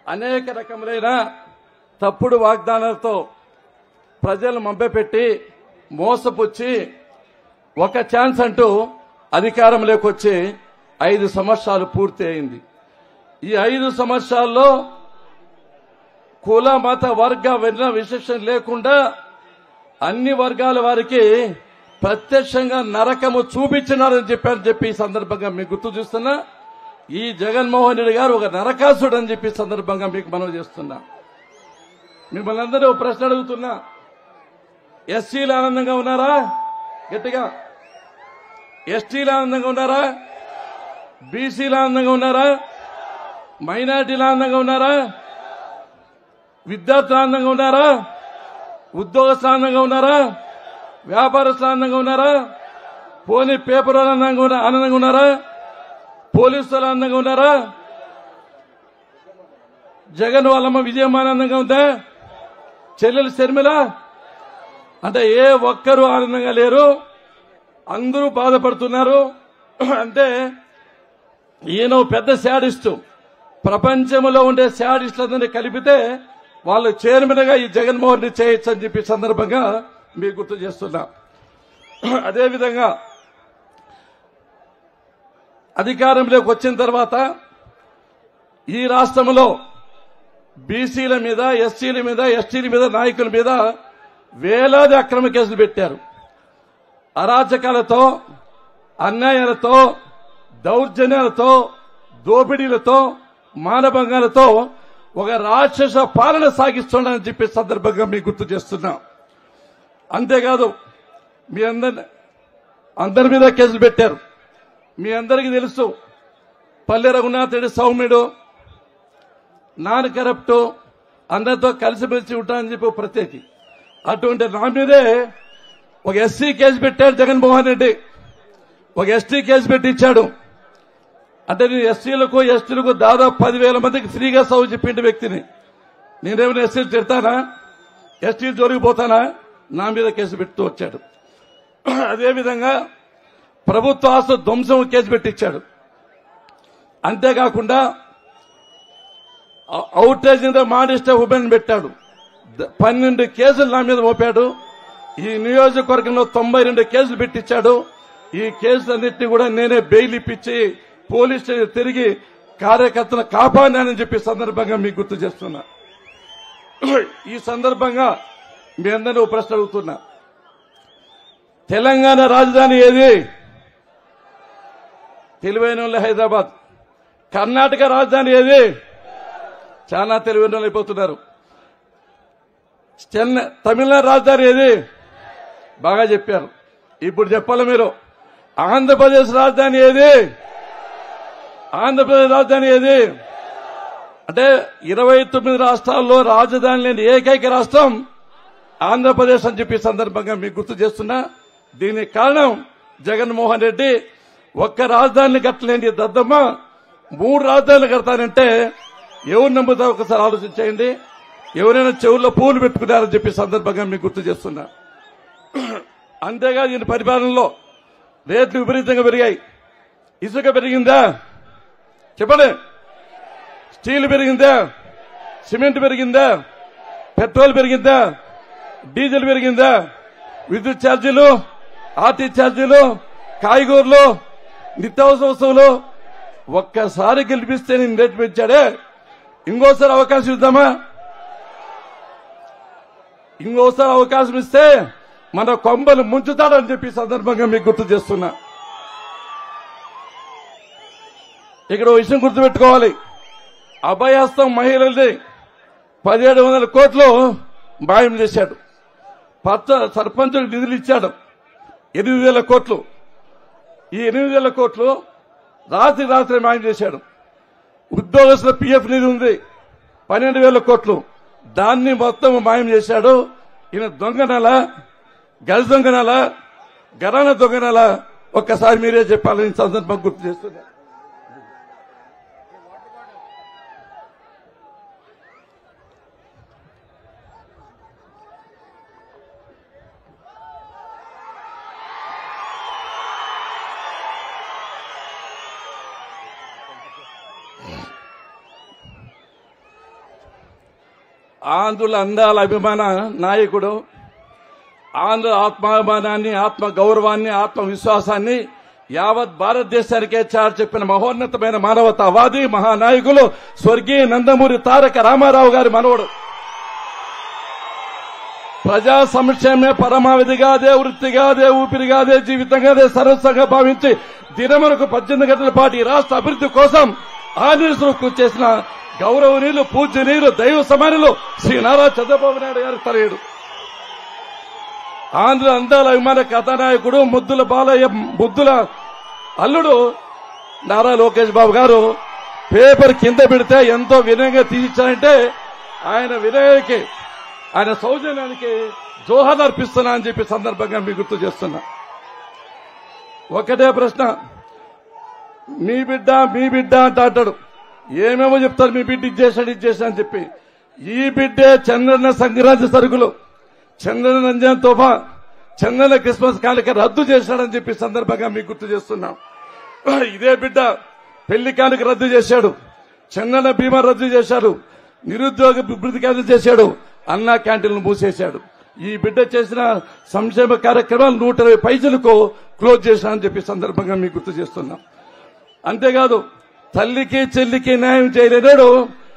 అనేక రకములైన తప్పుడు వాగ్దానాలతో ప్రజలు మభ్యపెట్టి మోసపుచ్చి ఒక ఛాన్స్ అంటూ అధికారంలోకి వచ్చి 5 సంవత్సరాలు పూర్తి అయింది. ఈ 5 సంవత్సరాల్లో కుల మత వర్గ విశేషం లేకుండా అన్ని వర్గాల వారికి ప్రత్యక్షంగా నరకము చూపించినారని చెప్పి ఈ సందర్భంగా మీకు గుర్తు చేస్తున్నా. ఈ జగన్మోహన్ రెడ్డి గారు ఒక నరకాసుడు అని చెప్పి సందర్భంగా మీకు మనవి చేస్తున్నా. మిమ్మల్ని అందరూ ప్రశ్న అడుగుతున్నా, ఎస్సీలు ఆనందంగా ఉన్నారా? గట్టిగా. ఎస్టీలు ఆనందంగా ఉన్నారా? బీసీలు ఆనందంగా ఉన్నారా? మైనార్టీలు ఆనందంగా ఉన్నారా? విద్యార్థులు ఆనందంగా ఉన్నారా? ఉద్యోగస్తులు ఆనందంగా ఉన్నారా? వ్యాపారస్తులు ఆనందంగా ఉన్నారా? పోనీ పేపర్ ఆనందంగా ఉన్నారా? పోలీసులు ఆనందంగా ఉన్నారా? జగన్ వాళ్ళమ్మ విజయం ఆనందంగా ఉందా? చెల్లెలు శర్మిల అంటే ఏ ఒక్కరూ ఆనందంగా లేరు, అందరూ బాధపడుతున్నారు. అంటే ఈయన పెద్ద శాడిస్టు, ప్రపంచంలో ఉండే శాడిస్టులందరినీ కలిపితే వాళ్ళు చైర్మన్ గా ఈ జగన్మోహన్ రెడ్డి చేయొచ్చు అని చెప్పి సందర్భంగా మీకు గుర్తు చేస్తున్నా. అదేవిధంగా అధికారంలోకి వచ్చిన తర్వాత ఈ రాష్ట్రంలో బీసీల మీద, ఎస్సీల మీద, ఎస్టీల మీద, నాయకుల మీద వేలాది అక్రమ కేసులు పెట్టారు. అరాచకాలతో, అన్యాయాలతో, దౌర్జన్యాలతో, దోపిడీలతో, మానభంగాలతో ఒక రాక్షస పాలన సాగిస్తున్నారని చెప్పే సందర్భంగా మీకు గుర్తు చేస్తున్నా. అంతేకాదు మీ అందరి మీద కేసులు పెట్టారు. మీ అందరికీ తెలుసు, పల్లె రఘునాథ్ రెడ్డి సౌమ్యుడు, నాన్ కరప్ట్, అందరితో కలిసిమెలిసి ఉంటానని చెప్పి ప్రత్యేకి. అటువంటి నా మీదే ఒక ఎస్సీ కేసు పెట్టాడు జగన్మోహన్ రెడ్డి, ఒక ఎస్టీ కేసు పెట్టించాడు. అంటే నేను ఎస్సీలకు ఎస్టీలకు దాదాపు 10,000 మందికి ఫ్రీగా సౌ చెప్పిండే వ్యక్తిని. నేనేమైనా ఎస్సీలు తిడతానా? ఎస్టీలు జోలికిపోతానా? నా మీద కేసు పెడుతూ వచ్చాడు. అదేవిధంగా ప్రభుత్వ ఆస్తి ధ్వంసం కేసు పెట్టించాడు. అంతేకాకుండా అవుటేజ్ మాడిస్టే ఉమెన్ పెట్టాడు. 12 కేసులు నా మీద మోపాడు. ఈ నియోజకవర్గంలో 92 కేసులు పెట్టించాడు. ఈ కేసులన్నింటినీ కూడా నేనే బెయిల్ ఇప్పించి పోలీస్ స్టేషన్ తిరిగి కార్యకర్తను కాపాడానని చెప్పి సందర్భంగా మీకు గుర్తు చేస్తున్నా. ఈ సందర్భంగా మీ అందరూ ప్రశ్న అడుగుతున్నా, తెలంగాణ రాజధాని ఏది? తెలివైన వాళ్ళు హైదరాబాద్. కర్ణాటక రాజధాని ఏది? చాలా తెలివైన వాళ్ళు అయిపోతున్నారు. తమిళనాడు రాజధాని ఏది? బాగా చెప్పారు. ఇప్పుడు చెప్పాలి మీరు. ఆంధ్రప్రదేశ్ రాజధాని ఏది? ఆంధ్రప్రదేశ్ రాజధాని ఏది? అంటే 29 రాష్ట్రాల్లో రాజధాని లేని ఏకైక రాష్ట్రం ఆంధ్రప్రదేశ్ అని చెప్పి సందర్భంగా మీకు గుర్తు చేస్తున్నా. దీనికి కారణం జగన్మోహన్ రెడ్డి. ఒక్క రాజధానిని కట్టలేని దద్దమ్మ 3 రాజధానులు కడతానంటే ఎవరు నమ్ముతారు? ఒకసారి ఆలోచించేయండి. ఎవరైనా చెవుల్లో పూలు పెట్టుకున్నారని చెప్పి సందర్భంగా మీకు గుర్తు చేస్తున్నా. అంతేగాదు ఈయన పరిపాలనలో రేట్లు విపరీతంగా పెరిగాయి. ఇసుక పెరిగిందా? చెప్పండి. స్టీల్ పెరిగిందా? సిమెంట్ పెరిగిందా? పెట్రోల్ పెరిగిందా? డీజిల్ పెరిగిందా? విద్యుత్ ఛార్జీలు, ఆర్టీ ఛార్జీలు, కాయగూరలు, నిత్యావసర వస్తువులు. ఒక్కసారి గెలిపిస్తే నేను రేటు పెంచాడే, ఇంకోసారి అవకాశం ఇద్దామా? ఇంకోసారి అవకాశం ఇస్తే మన కొంబలు ముంచుతాడని చెప్పి సందర్భంగా మీకు గుర్తు చేస్తున్నా. ఇక్కడ విషయం గుర్తుపెట్టుకోవాలి. అభయహస్తం మహిళలది 1700 కోట్లు మాయం చేశాడు. సర్పంచులకు నిధులు ఇచ్చాడు 8,000 కోట్లు. ఈ 8,000 కోట్లు రాత్రి మాయం చేశాడు. ఉద్యోగస్తుల పిఎఫ్ నిధి ఉంది 12,000 కోట్లు. దాన్ని మొత్తం మాయం చేశాడు. ఈయన దొంగనల, గజ దొంగనల, గరాన దొంగనల ఒక్కసారి మీరే చెప్పాలని సందర్భం గుర్తు చేస్తున్నా. ఆంధ్రుల అందాల అభిమాన నాయకుడు, ఆంధ్ర ఆత్మాభిమానాన్ని, ఆత్మ గౌరవాన్ని, ఆత్మవిశ్వాసాన్ని యావత్ భారతదేశానికే చెప్పిన మహోన్నతమైన మానవతావాది మహానాయకులు స్వర్గీయ నందమూరి తారక రామారావు గారి మనవడు. ప్రజా సంక్షేమే పరమావధిగా, అదే వృత్తిగా, అదే ఊపిరిగా, అదే జీవితంగా, అదే సర్వస్వంగా భావించి దినమునకు 18 గంటల పాటు ఈ రాష్ట్ర అభివృద్ధి కోసం ఆనిసులు కృషి చేసిన గౌరవనీయులు, పూజ్యనీయులు, దైవ సమానులు శ్రీ నారా చంద్రబాబు నాయుడు గారి తనయుడు, ఆంధ్ర అందాల అభిమాన కథానాయకుడు, ముద్దుల బాలయ్య ముద్దుల అల్లుడు నారా లోకేష్ బాబు గారు పేపర్ కింద పెడితే ఎంతో వినయంగా తీసిచ్చారంటే ఆయన వినయానికి, ఆయన సౌజన్యానికి జోహార్ అర్పిస్తున్నా అని చెప్పి సందర్భంగా మీకు గుర్తు చేస్తున్నా. ఒకటే ప్రశ్న, మీ బిడ్డ అంటాడు. ఏమేమో చెప్తారు, మీ బిడ్డ ఇచ్చేసాడు అని చెప్పి. ఈ బిడ్డే చంద్రన్న సంక్రాంతి సరుకులు, చంద్రన్న రంజాన్ తోఫా, చంద్రన్న క్రిస్మస్ కానుక రద్దు చేశాడని చెప్పి సందర్భంగా మీకు గుర్తు చేస్తున్నాం. ఇదే బిడ్డ పెళ్లి కానుక రద్దు చేశాడు, చంద్రన్న బీమా రద్దు చేశాడు, నిరుద్యోగ అభివృద్ధి కేంద్రం చేశాడు, అన్నా క్యాంటీన్లు మూసేశాడు. ఈ బిడ్డ చేసిన సంక్షేమ కార్యక్రమాలు 120 పైసలకు క్లోజ్ చేశానని చెప్పి సందర్భంగా మీకు గుర్తు చేస్తున్నాం. అంతేకాదు, తల్లికి చెల్లికి న్యాయం చేయలేనాడు